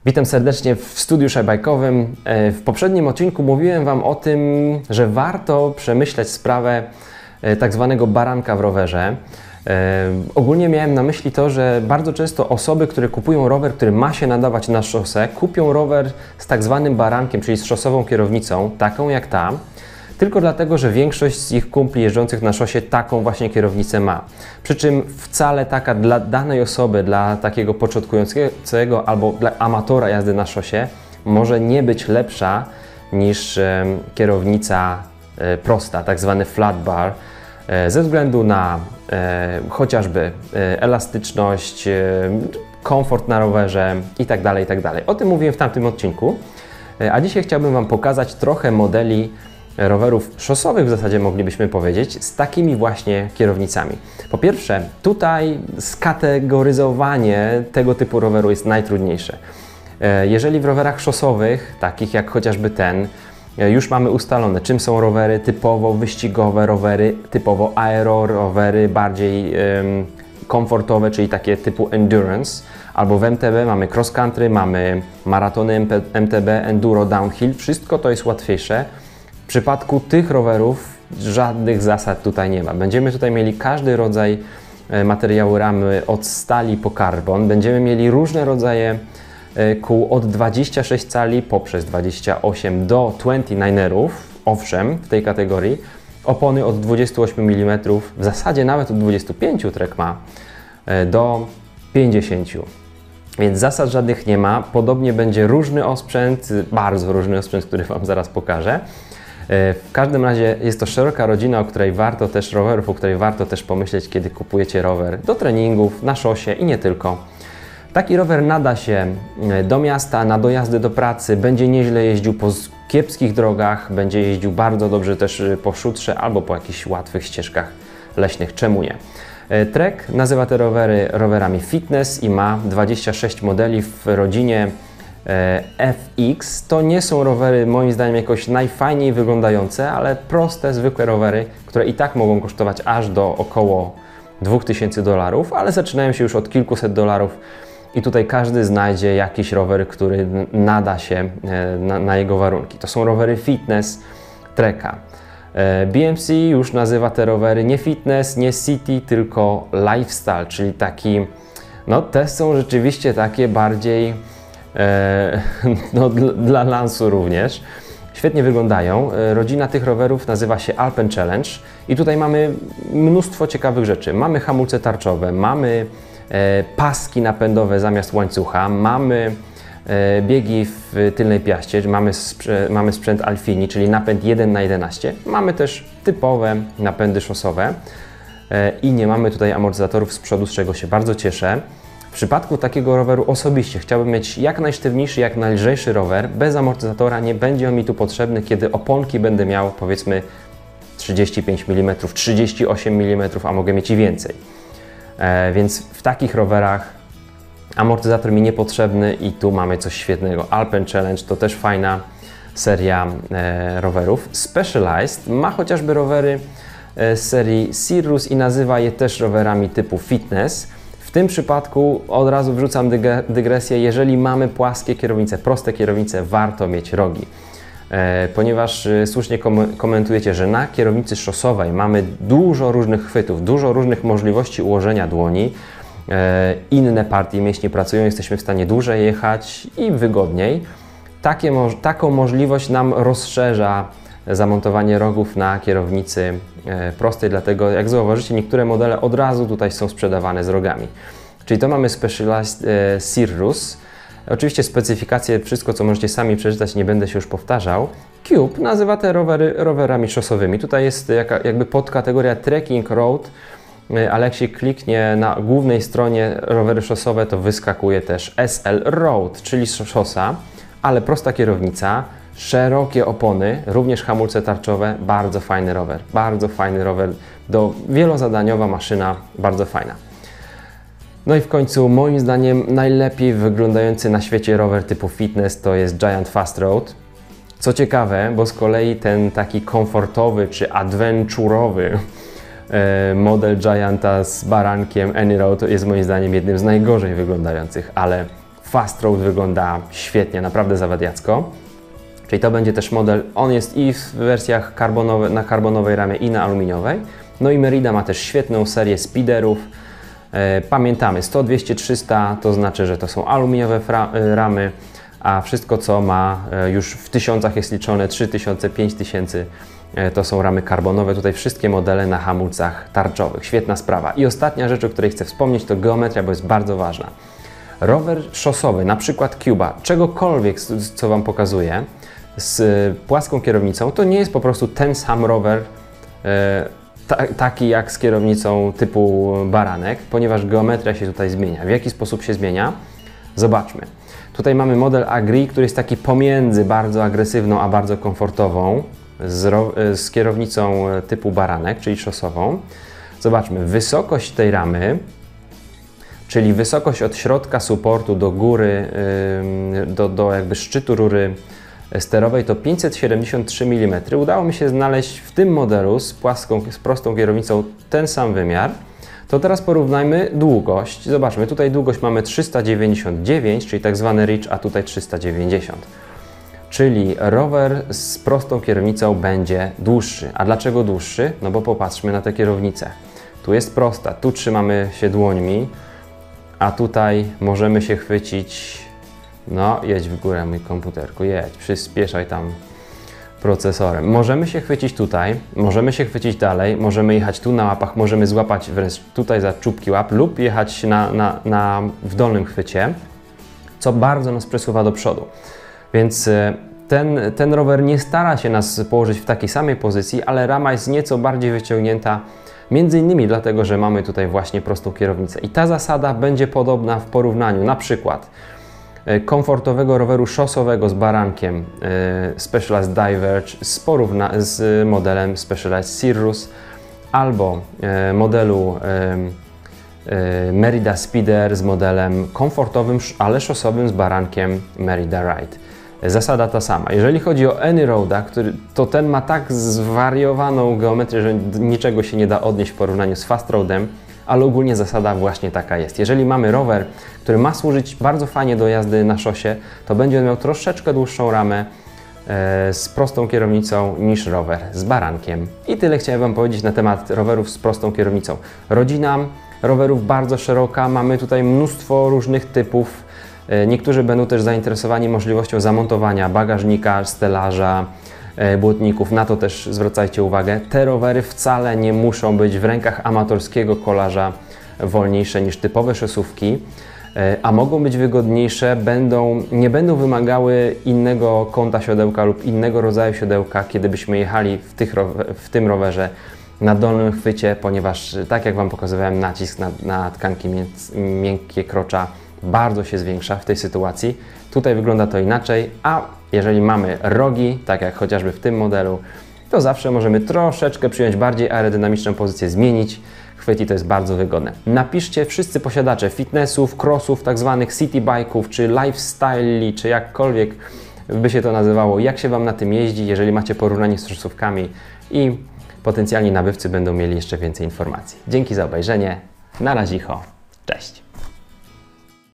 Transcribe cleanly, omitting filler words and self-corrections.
Witam serdecznie w studiu szajbajkowym. W poprzednim odcinku mówiłem Wam o tym, że warto przemyśleć sprawę tak zwanego baranka w rowerze. Ogólnie miałem na myśli to, że bardzo często osoby, które kupują rower, który ma się nadawać na szosę, kupią rower z tak zwanym barankiem, czyli z szosową kierownicą, taką jak ta, tylko dlatego, że większość z ich kumpli jeżdżących na szosie taką właśnie kierownicę ma. Przy czym wcale taka dla danej osoby, dla takiego początkującego albo dla amatora jazdy na szosie może nie być lepsza niż kierownica prosta, tak zwany flat bar, ze względu na chociażby elastyczność, komfort na rowerze itd., itd. O tym mówiłem w tamtym odcinku, a dzisiaj chciałbym Wam pokazać trochę modeli rowerów szosowych, w zasadzie moglibyśmy powiedzieć, z takimi właśnie kierownicami. Po pierwsze, tutaj skategoryzowanie tego typu roweru jest najtrudniejsze. Jeżeli w rowerach szosowych, takich jak chociażby ten, już mamy ustalone, czym są rowery typowo wyścigowe, rowery typowo aero, rowery bardziej komfortowe, czyli takie typu endurance, albo w MTB mamy cross country, mamy maratony MTB, enduro, downhill, wszystko to jest łatwiejsze. W przypadku tych rowerów żadnych zasad tutaj nie ma. Będziemy tutaj mieli każdy rodzaj materiału ramy od stali po karbon. Będziemy mieli różne rodzaje kół od 26 cali poprzez 28 do 29erów, owszem, w tej kategorii. Opony od 28 mm, w zasadzie nawet od 25 Trek ma, do 50. Więc zasad żadnych nie ma. Podobnie będzie różny osprzęt, bardzo różny osprzęt, który Wam zaraz pokażę. W każdym razie jest to szeroka rodzina, o której warto też rowerów, o której warto też pomyśleć, kiedy kupujecie rower do treningów, na szosie i nie tylko. Taki rower nada się do miasta, na dojazdy do pracy, będzie nieźle jeździł po kiepskich drogach, będzie jeździł bardzo dobrze też po szutrze albo po jakichś łatwych ścieżkach leśnych, czemu nie. Trek nazywa te rowery rowerami fitness i ma 26 modeli w rodzinie FX. To nie są rowery moim zdaniem jakoś najfajniej wyglądające, ale proste, zwykłe rowery, które i tak mogą kosztować aż do około $2000, ale zaczynają się już od kilkuset dolarów i tutaj każdy znajdzie jakiś rower, który nada się na jego warunki. To są rowery fitness Treka. BMC już nazywa te rowery nie fitness, nie city, tylko lifestyle, czyli taki, no te są rzeczywiście takie bardziej no, dla lansu również. Świetnie wyglądają. Rodzina tych rowerów nazywa się Alpen Challenge i tutaj mamy mnóstwo ciekawych rzeczy. Mamy hamulce tarczowe, mamy paski napędowe zamiast łańcucha, mamy biegi w tylnej piaście, mamy sprzęt Alfini, czyli napęd 1/11. Mamy też typowe napędy szosowe i nie mamy tutaj amortyzatorów z przodu, z czego się bardzo cieszę. W przypadku takiego roweru osobiście chciałbym mieć jak najsztywniejszy, jak najlżejszy rower. Bez amortyzatora nie będzie on mi tu potrzebny, kiedy oponki będę miał powiedzmy 35 mm, 38 mm, a mogę mieć i więcej. Więc w takich rowerach amortyzator mi niepotrzebny i tu mamy coś świetnego. Alpen Challenge to też fajna seria rowerów. Specialized ma chociażby rowery z serii Cirrus i nazywa je też rowerami typu fitness. W tym przypadku od razu wrzucam dygresję, jeżeli mamy płaskie kierownice, proste kierownice, warto mieć rogi. Ponieważ słusznie komentujecie, że na kierownicy szosowej mamy dużo różnych chwytów, dużo różnych możliwości ułożenia dłoni, inne partie mięśni pracują, jesteśmy w stanie dłużej jechać i wygodniej. Taką możliwość nam rozszerza zamontowanie rogów na kierownicy prostej, dlatego jak zauważycie, niektóre modele od razu tutaj są sprzedawane z rogami. Czyli to mamy Specialized Cirrus. Oczywiście specyfikacje, wszystko co możecie sami przeczytać, nie będę się już powtarzał. Cube nazywa te rowery rowerami szosowymi. Tutaj jest jakby podkategoria Trekking Road, ale jak się kliknie na głównej stronie rowery szosowe, to wyskakuje też SL Road, czyli szosa, ale prosta kierownica, szerokie opony, również hamulce tarczowe, bardzo fajny rower, wielozadaniowa maszyna, bardzo fajna. No i w końcu moim zdaniem najlepiej wyglądający na świecie rower typu fitness to jest Giant Fast Road. Co ciekawe, bo z kolei ten taki komfortowy czy adventurowy model Gianta z barankiem AnyRoad jest moim zdaniem jednym z najgorzej wyglądających, ale Fast Road wygląda świetnie, naprawdę zawadiacko. Czyli to będzie też model, on jest i w wersjach na karbonowej ramie i na aluminiowej. No i Merida ma też świetną serię speederów. Pamiętamy 100, 200, 300 to znaczy, że to są aluminiowe ramy, a wszystko co ma już w tysiącach jest liczone 3000, 5000 to są ramy karbonowe. Tutaj wszystkie modele na hamulcach tarczowych. Świetna sprawa. I ostatnia rzecz, o której chcę wspomnieć, to geometria, bo jest bardzo ważna. Rower szosowy, na przykład Cuba, czegokolwiek co Wam pokazuję, z płaską kierownicą, to nie jest po prostu ten sam rower taki jak z kierownicą typu baranek, ponieważ geometria się tutaj zmienia. W jaki sposób się zmienia? Zobaczmy. Tutaj mamy model Agri, który jest taki pomiędzy bardzo agresywną a bardzo komfortową, z kierownicą typu baranek, czyli szosową. Zobaczmy, wysokość tej ramy, czyli wysokość od środka suportu do góry, do jakby szczytu rury sterowej to 573 mm. Udało mi się znaleźć w tym modelu z prostą kierownicą ten sam wymiar. To teraz porównajmy długość. Zobaczmy, tutaj długość mamy 399, czyli tak zwany reach, a tutaj 390. Czyli rower z prostą kierownicą będzie dłuższy. A dlaczego dłuższy? No bo popatrzmy na tę kierownicę. Tu jest prosta, tu trzymamy się dłońmi, a tutaj możemy się chwycić. No, jedź w górę, mój komputerku, jedź, przyspieszaj tam procesorem. Możemy się chwycić tutaj, możemy się chwycić dalej, możemy jechać tu na łapach, możemy złapać wręcz tutaj za czubki łap lub jechać w dolnym chwycie, co bardzo nas przesuwa do przodu. Więc ten rower nie stara się nas położyć w takiej samej pozycji, ale rama jest nieco bardziej wyciągnięta, między innymi dlatego, że mamy tutaj właśnie prostą kierownicę. I ta zasada będzie podobna w porównaniu na przykład komfortowego roweru szosowego z barankiem Specialized Diverge z modelem Specialized Cirrus albo modelu Merida Speeder z modelem komfortowym, ale szosowym z barankiem Merida Ride. Zasada ta sama. Jeżeli chodzi o Anyroada, to ten ma tak zwariowaną geometrię, że niczego się nie da odnieść w porównaniu z Fast Roadem, ale ogólnie zasada właśnie taka jest. Jeżeli mamy rower, który ma służyć bardzo fajnie do jazdy na szosie, to będzie on miał troszeczkę dłuższą ramę z prostą kierownicą niż rower z barankiem. I tyle chciałem Wam powiedzieć na temat rowerów z prostą kierownicą. Rodzina rowerów bardzo szeroka, mamy tutaj mnóstwo różnych typów. Niektórzy będą też zainteresowani możliwością zamontowania bagażnika, stelaża, błotników. Na to też zwracajcie uwagę. Te rowery wcale nie muszą być w rękach amatorskiego kolarza wolniejsze niż typowe szosówki, a mogą być wygodniejsze, nie będą wymagały innego kąta siodełka lub innego rodzaju siodełka, kiedy byśmy jechali w tym rowerze na dolnym chwycie, ponieważ tak jak Wam pokazywałem, nacisk na tkanki miękkie krocza bardzo się zwiększa w tej sytuacji. Tutaj wygląda to inaczej, a jeżeli mamy rogi, tak jak chociażby w tym modelu, to zawsze możemy troszeczkę przyjąć bardziej aerodynamiczną pozycję, zmienić chwyt i to jest bardzo wygodne. Napiszcie wszyscy posiadacze fitnessów, crossów, tak zwanych city bike'ów, czy lifestyle, czy jakkolwiek by się to nazywało, jak się Wam na tym jeździ, jeżeli macie porównanie z szosówkami i potencjalni nabywcy będą mieli jeszcze więcej informacji. Dzięki za obejrzenie, na razie, cześć!